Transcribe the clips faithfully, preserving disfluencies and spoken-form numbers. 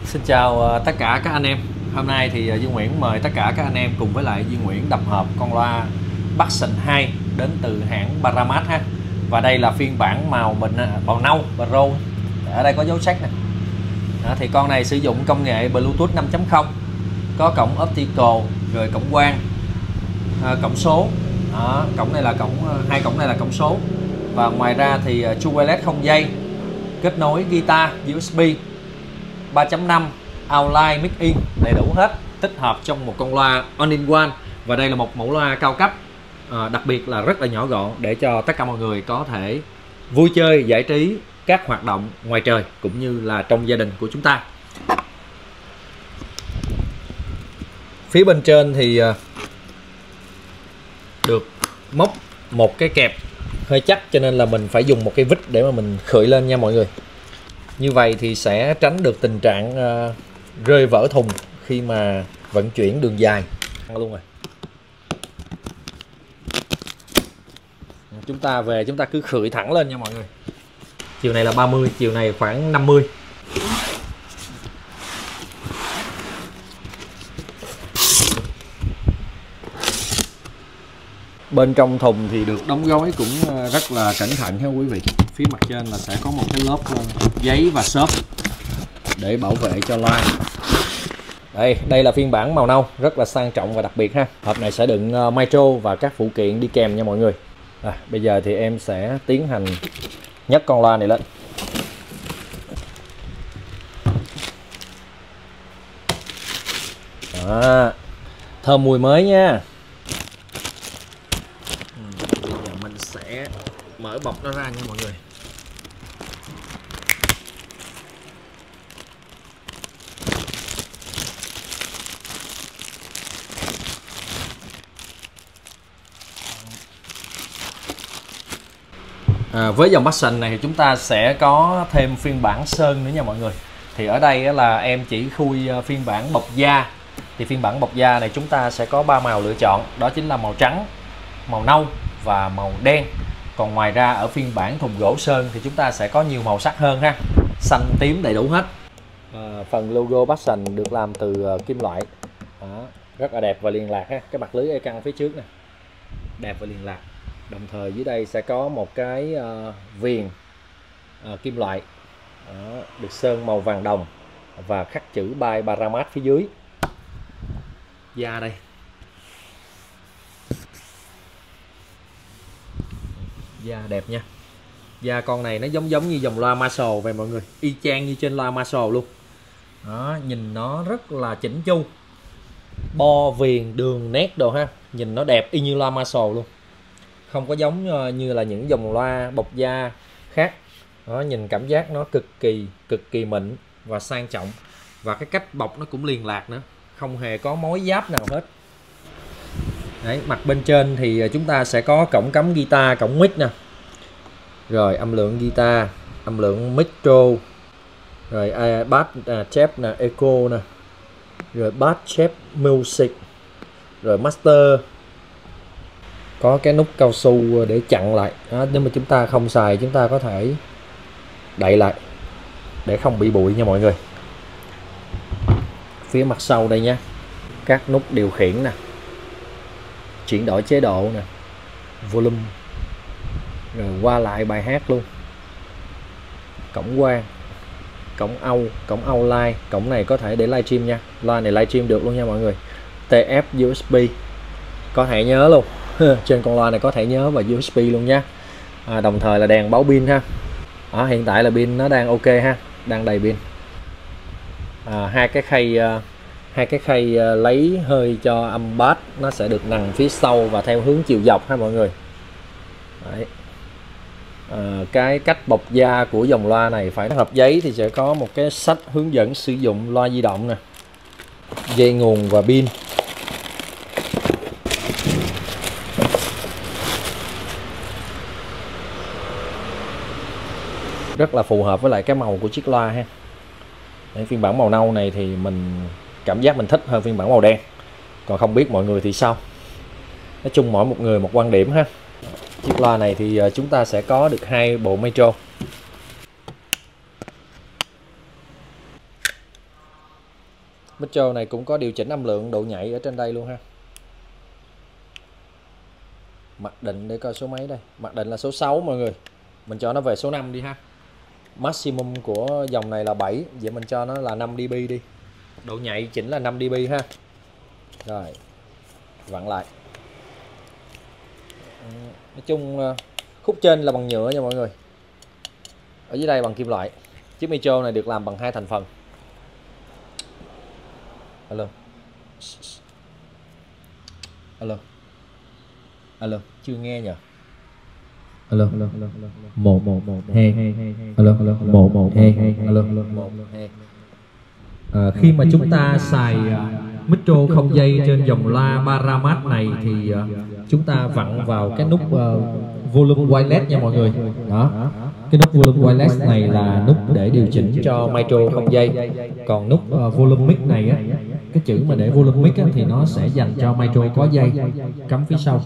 Xin chào tất cả các anh em. Hôm nay thì Duy Nguyễn mời tất cả các anh em cùng với lại Duy Nguyễn đập hộp con loa Passion hai đến từ hãng Paramat ha. Và đây là phiên bản màu mình màu nâu và rô. Ở đây có dấu sách nè. Đó, thì con này sử dụng công nghệ Bluetooth năm chấm không, có cổng optical, rồi cổng quang, à, cổng số. Đó, cổng này là cổng hai cổng này là cổng số. Và ngoài ra thì True Wireless không dây, kết nối guitar u ét bê ba chấm năm, outline, mic in, đầy đủ hết, tích hợp trong một con loa all-in-one. Và đây là một mẫu loa cao cấp, à, đặc biệt là rất là nhỏ gọn để cho tất cả mọi người có thể vui chơi, giải trí các hoạt động ngoài trời cũng như là trong gia đình của chúng ta. Phía bên trên thì được móc một cái kẹp hơi chắc, cho nên là mình phải dùng một cái vít để mà mình khởi lên nha mọi người. Như vậy thì sẽ tránh được tình trạng uh, rơi vỡ thùng khi mà vận chuyển đường dài luôn rồi. Chúng ta về chúng ta cứ khởi thẳng lên nha mọi người. Chiều này là ba mươi, chiều này khoảng năm mươi. Bên trong thùng thì được đóng gói cũng rất là cẩn thận ha quý vị. Phía mặt trên là sẽ có một cái lớp giấy và xốp để bảo vệ cho loa. Đây, đây là phiên bản màu nâu, rất là sang trọng và đặc biệt ha. Hộp này sẽ đựng micro và các phụ kiện đi kèm nha mọi người. À, bây giờ thì em sẽ tiến hành nhấc con loa này lên. Đó, thơm mùi mới nha. Bây giờ mình sẽ mở bọc nó ra nha mọi người. À, với dòng Passion này thì chúng ta sẽ có thêm phiên bản sơn nữa nha mọi người. Thì ở đây là em chỉ khui phiên bản bọc da. Thì phiên bản bọc da này chúng ta sẽ có ba màu lựa chọn, đó chính là màu trắng, màu nâu và màu đen. Còn ngoài ra ở phiên bản thùng gỗ sơn thì chúng ta sẽ có nhiều màu sắc hơn ha, xanh tím đầy đủ hết. À, phần logo Passion được làm từ uh, kim loại. Đó, rất là đẹp và liền lạc ha. Cái mặt lưới e căng phía trước nè, đẹp và liền lạc. Đồng thời dưới đây sẽ có một cái uh, viền uh, kim loại. Đó, được sơn màu vàng đồng và khắc chữ by Paramat phía dưới. Da đây, da đẹp nha. Da con này nó giống giống như dòng loa Marshall vậy mọi người, y chang như trên loa Marshall luôn. Đó, nhìn nó rất là chỉnh chu, bo viền đường nét đồ ha, nhìn nó đẹp y như loa Marshall luôn, không có giống như là những dòng loa bọc da khác. Đó, nhìn cảm giác nó cực kỳ cực kỳ mịn và sang trọng, và cái cách bọc nó cũng liền lạc nữa, không hề có mối giáp nào hết. Đấy, mặt bên trên thì chúng ta sẽ có cổng cắm guitar, cổng mic nè, rồi âm lượng guitar, âm lượng micro, rồi bass chép nè, echo nè, rồi bass chép music, rồi master. Có cái nút cao su để chặn lại. Đó, nếu mà chúng ta không xài chúng ta có thể đậy lại để không bị bụi nha mọi người. Phía mặt sau đây nha, các nút điều khiển nè, chuyển đổi chế độ nè, volume, rồi qua lại bài hát luôn, cổng quang, cổng Âu, cổng outline. Cổng này có thể để livestream nha, loa này livestream được luôn nha mọi người. tê ép u ét bê có thẻ nhớ luôn. Trên con loa này có thẻ nhớ và u ét bê luôn nha. À, đồng thời là đèn báo pin ha. À, hiện tại là pin nó đang ok ha, đang đầy pin. À, hai cái khay uh, hai cái khay uh, lấy hơi cho âm bass nó sẽ được nằm phía sau và theo hướng chiều dọc ha mọi người. Đấy. À, cái cách bọc da của dòng loa này phải hộp giấy thì sẽ có một cái sách hướng dẫn sử dụng loa di động nè, dây nguồn và pin. Rất là phù hợp với lại cái màu của chiếc loa ha. Đấy, phiên bản màu nâu này thì mình cảm giác mình thích hơn phiên bản màu đen. Còn không biết mọi người thì sao. Nói chung mỗi một người một quan điểm ha. Chiếc loa này thì chúng ta sẽ có được hai bộ micro. Micro này cũng có điều chỉnh âm lượng, độ nhạy ở trên đây luôn ha. Mặc định để coi số mấy đây. Mặc định là số sáu mọi người. Mình cho nó về số năm đi ha. Maximum của dòng này là bảy, vậy mình cho nó là năm dB đi. Độ nhạy chỉnh là năm dB ha. Rồi. Vặn lại. Nói chung khúc trên là bằng nhựa nha mọi người. Ở dưới đây bằng kim loại. Chiếc micro này được làm bằng hai thành phần. Alo. Alo. Alo, chưa nghe nhờ. Alo, alo, alo, alo. một một một hai hai hai. Alo, alo, một một hai hai. Alo, một hai. À, khi mà chúng ta xài uh, micro không dây trên dòng loa Paramat này thì uh, chúng ta vặn vào cái nút uh, volume wireless nha mọi người. Đó. Cái nút volume wireless này là nút để điều chỉnh cho micro không dây. Còn nút uh, volume mic này á, cái chữ mà để volume mic á, thì nó sẽ dành cho micro có dây cắm phía sau.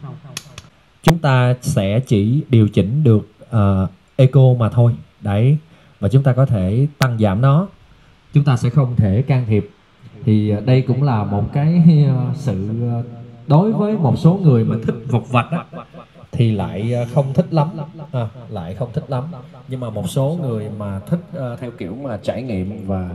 Chúng ta sẽ chỉ điều chỉnh được uh, echo mà thôi. Đấy. Và chúng ta có thể tăng giảm nó. Chúng ta sẽ không thể can thiệp. Thì uh, đây cũng là một cái uh, sự uh, đối với một số người mà thích vọc vạch á, thì lại uh, không thích lắm. À, lại không thích lắm. Nhưng mà một số người mà thích uh, theo kiểu mà trải nghiệm và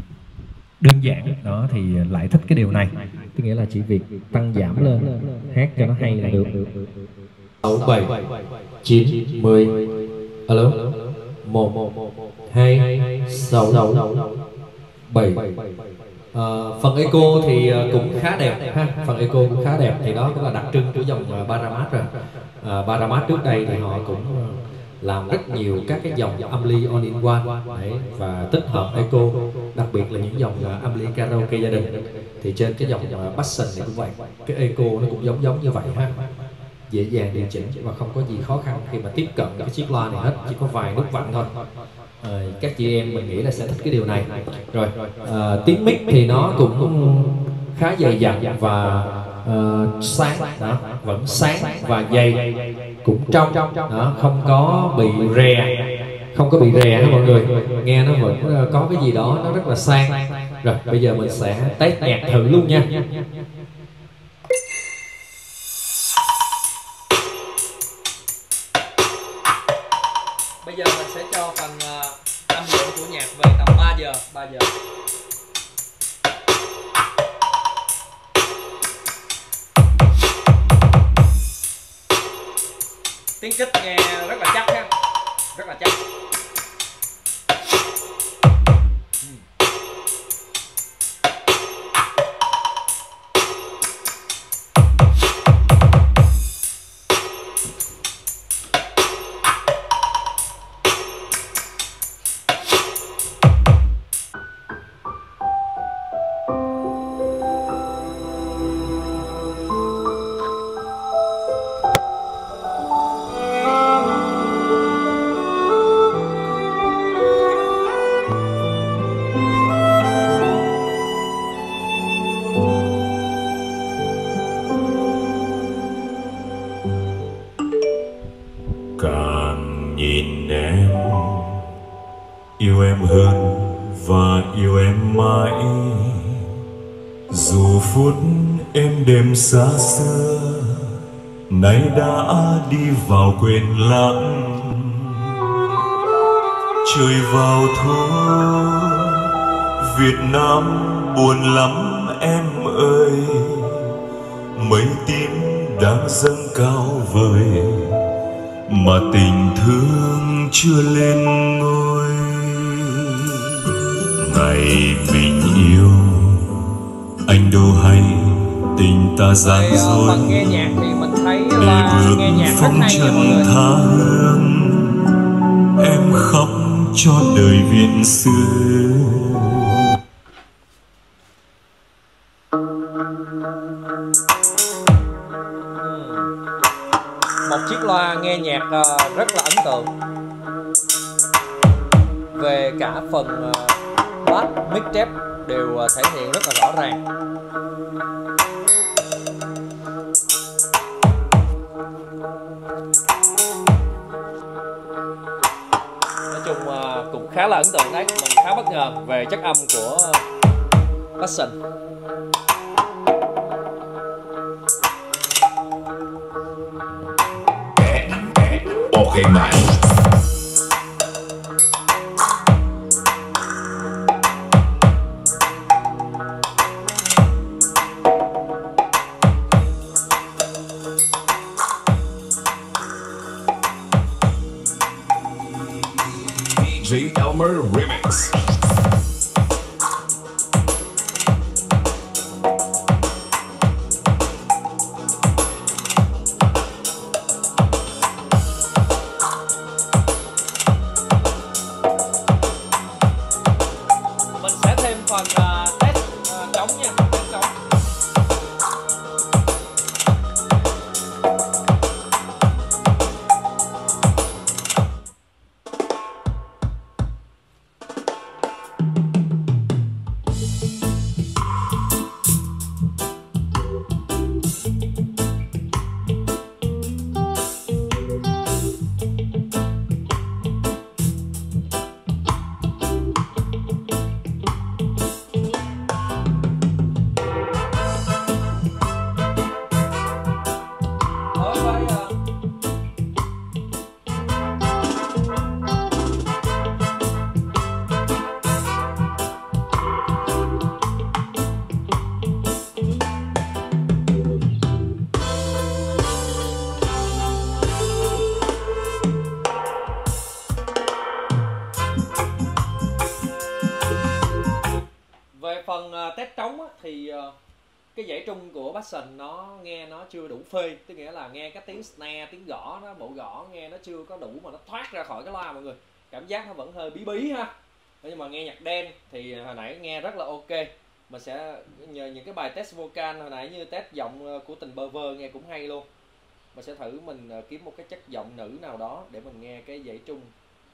đơn giản đó thì lại thích cái điều này. Tức nghĩa là chỉ việc tăng giảm lên, hát cho nó hay là được. Sáu, bảy, chín, mười. Alo. Một, hai, sáu, bảy. À, phần echo thì cũng khá đẹp ha. Phần echo cũng khá đẹp. Thì đó cũng là đặc trưng của dòng Paramat rồi. À, Paramat trước đây thì họ cũng làm rất nhiều các cái dòng âm ly all in one. Đấy, và tích hợp echo, đặc biệt là những dòng âm ly karaoke gia đình. Thì trên cái dòng Passion này cũng vậy, cái echo nó cũng giống giống như vậy ha. Dễ dàng điều chỉnh và không có gì khó khăn khi mà tiếp cận cái chiếc loa này hết, chỉ có vài nút vặn thôi. À, các chị em mình nghĩ là sẽ thích cái điều này. Rồi à, tiếng mic thì nó cũng khá dày dặn và uh, sáng, đó, vẫn sáng và dày, cũng trong, đó, không có bị rè, không có bị rè ha mọi người. Nghe nó vẫn có cái gì đó nó rất là sang. Rồi bây giờ mình sẽ test nhạc thử luôn nha. Bây giờ mình sẽ cho phần uh, âm lượng của nhạc về tầm ba giờ. ba giờ. Tiếng kích nghe rất là chắc ha. Rất là chắc. Càng nhìn em, yêu em hơn và yêu em mãi. Dù phút êm đềm xa xưa, nay đã đi vào quên lãng. Trời vào thu, Việt Nam buồn lắm em ơi. Mây tím đang dâng cao vời, mà tình thương chưa lên ngôi. Ngày mình yêu, anh đâu hay tình ta gian dối. Phần nghe nhạc thì mình thấy để là bước nghe nhạc rất phong hay nha mọi trần người. tha hương, em khóc cho đời viện xưa. Một chiếc loa nghe nhạc uh, rất là ấn tượng. Về cả phần uh, bass, mic trap đều uh, thể hiện rất là rõ ràng. Nói chung uh, cũng khá là ấn tượng đấy. Mình khá bất ngờ về chất âm của Passion. Ok mãi. đê gi Elmer Remix. Mình sẽ thêm phần uh, test uh, trống nha, test trống. Về phần uh, test trống á, thì uh, cái dãy trung của Passion nó nghe nó chưa đủ phê, tức nghĩa là nghe cái tiếng snare, tiếng gõ nó, bộ gõ nghe nó chưa có đủ mà nó thoát ra khỏi cái loa mọi người, cảm giác nó vẫn hơi bí bí ha. Nhưng mà nghe nhạc đen thì hồi nãy nghe rất là ok. Mình sẽ nhờ những cái bài test vocal hồi nãy như test giọng của Tình Bơ Vơ nghe cũng hay luôn. Mình sẽ thử mình kiếm một cái chất giọng nữ nào đó để mình nghe cái dãy trung.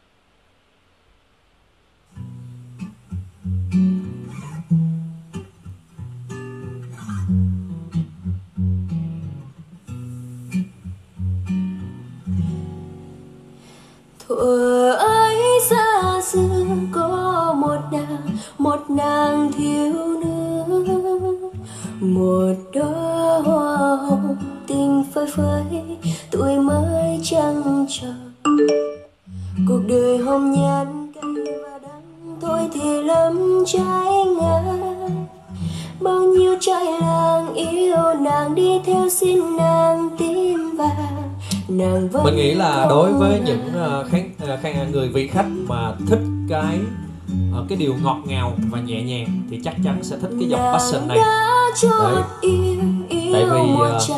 Thuở ấy xa xưa có một nàng, một nàng thiếu nữ, một đóa hoa hồng tình phơi phới, tuổi mới trăng tròn. Cuộc đời hồng nhan cay và đắng thôi thì lắm trái ngang. Bao nhiêu trai làng yêu nàng đi theo xin nàng tím vàng. Mình nghĩ là đối với những khán, khán người vị khách mà thích cái cái điều ngọt ngào và nhẹ nhàng thì chắc chắn sẽ thích cái dòng Passion này. Đấy. Tại vì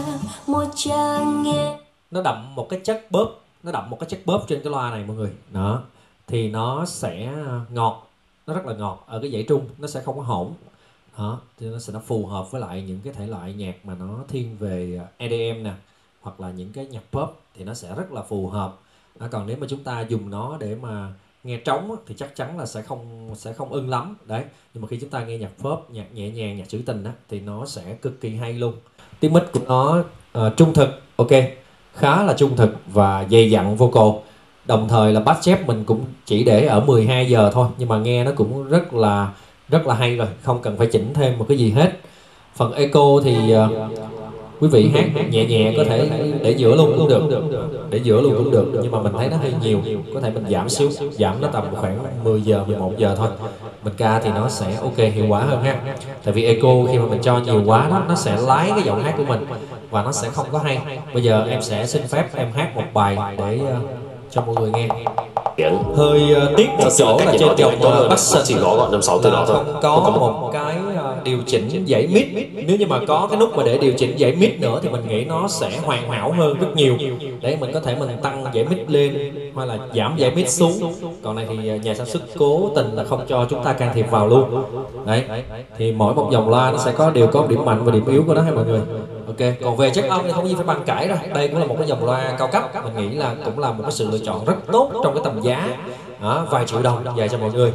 nó đậm một cái chất bóp, nó đậm một cái chất bóp trên cái loa này mọi người. Đó. Thì nó sẽ ngọt, nó rất là ngọt ở cái dãy trung, nó sẽ không có hỗn. Đó, thì nó sẽ nó phù hợp với lại những cái thể loại nhạc mà nó thiên về e đê em nè, hoặc là những cái nhạc pop thì nó sẽ rất là phù hợp. À, còn nếu mà chúng ta dùng nó để mà nghe trống thì chắc chắn là sẽ không sẽ không ưng lắm đấy. Nhưng mà khi chúng ta nghe nhạc pop, nhạc nhẹ nhàng, nhạc trữ tình á, thì nó sẽ cực kỳ hay luôn. Tiếng mic của nó uh, trung thực, ok, khá là trung thực và dày dặn vocal. Đồng thời là bass chép mình cũng chỉ để ở mười hai giờ thôi, nhưng mà nghe nó cũng rất là rất là hay rồi, không cần phải chỉnh thêm một cái gì hết. Phần echo thì uh, quý vị hát nhẹ nhẹ có thể để giữa luôn cũng được, để giữa luôn cũng được, nhưng mà mình thấy nó hơi nhiều, có thể mình giảm xíu, giảm nó tầm khoảng mười giờ, mười một giờ thôi. Mình ca thì nó sẽ ok, hiệu quả hơn ha. Tại vì echo khi mà mình cho nhiều quá đó, nó sẽ lái cái giọng hát của mình và nó sẽ không có hay. Bây giờ em sẽ xin phép em hát một bài để uh, cho mọi người nghe. Hơi uh, tiếc một chỗ là trên dòng uh, Passion là không có một cái uh, điều chỉnh dãy mid. Nếu như mà có cái nút mà để điều chỉnh dãy mid nữa thì mình nghĩ nó sẽ hoàn hảo hơn rất nhiều. Để mình có thể mình tăng dãy mid lên hoặc là giảm dãy mid xuống. Còn này thì nhà sản xuất cố tình là không cho chúng ta can thiệp vào luôn. Đấy, thì mỗi một dòng loa nó sẽ có đều có điểm mạnh và điểm yếu của nó ha mọi người. Ok, còn về chất âm thì không có gì phải bàn cãi rồi. Đây cũng là một cái dòng loa cao cấp, mình nghĩ là cũng là một cái sự lựa chọn rất tốt trong cái tầm giá. Đó, vài triệu đồng dành cho mọi người.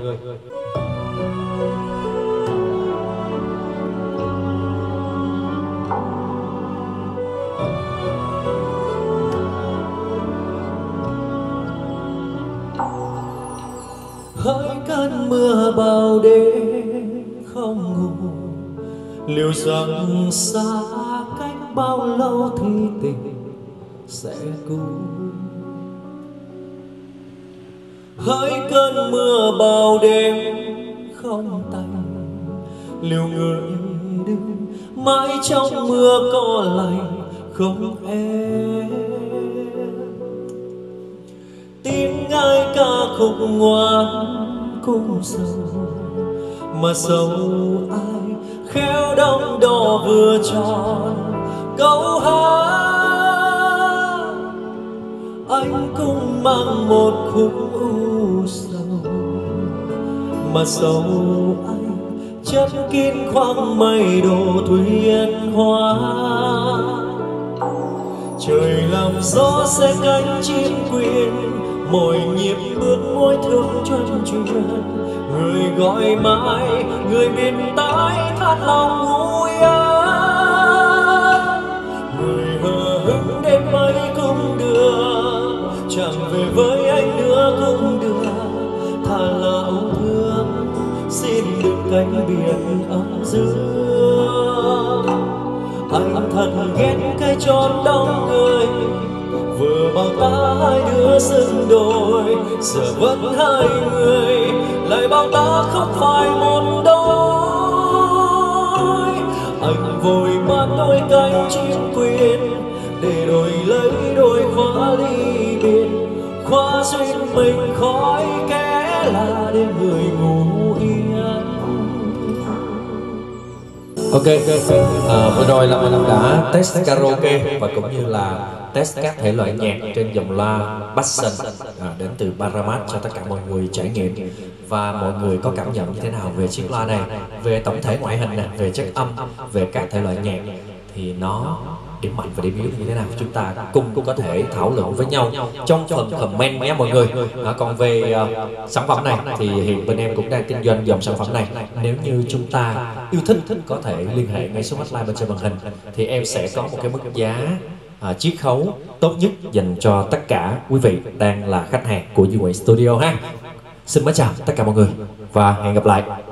Hỡi cơn mưa bao đêm không ngủ, liệu rằng xa cách bao lâu thì tình sẽ cùng. Hỡi cơn mưa bao đêm không tạnh, liệu người đứng mãi trong mưa có lạnh không em. Tiếng ai ca khúc ngoan cũng sầu, mà sầu ai khéo đong đo vừa tròn câu hát. Anh cũng mang một khúc u sầu, mà sầu anh chất kín khoang mây đồ thuyền hoa. Trời làm gió sẽ cánh chim quyến, mỗi nhịp bước môi thương chân truyền. Người gọi mãi, người miền tái thắt lòng vui ái. Người hờ hững đêm mây cũng được, chẳng về với anh nữa cũng được. Thà là âu thương, xin đừng cánh biển ấm dương. Anh thật ghét cái chốn đông người, vừa bao ta hai đứa xứng đôi, giờ vẫn hai người, lại bao ta không phải một đôi. Anh vội mang đôi cánh chim quyến, để đổi lấy đôi khóa ly biệt. Khóa duyên mình khói kẽ là để người ngủ yên. Ok, à, vừa rồi là mình đã test karaoke và cũng như là test các thể loại nhạc trên dòng loa Basson à, đến từ Paramat cho tất cả mọi người trải nghiệm. Và mọi người có cảm nhận như thế nào về chiếc loa này, về tổng thể ngoại hình này, về chất âm, về các thể loại nhạc, thì nó điểm mạnh và điểm yếu như thế nào, chúng ta cùng cũng có thể thảo luận với nhau trong phần comment nhé mọi người. À, còn về uh, sản phẩm này thì hiện bên em cũng đang kinh doanh dòng sản phẩm này. Nếu như chúng ta yêu thích có thể liên hệ ngay số hotline bên trên màn hình, thì em sẽ có một cái mức giá à, chiết khấu tốt nhất dành cho tất cả quý vị đang là khách hàng của Duy Nguyễn Studio ha. Xin mến chào tất cả mọi người và hẹn gặp lại.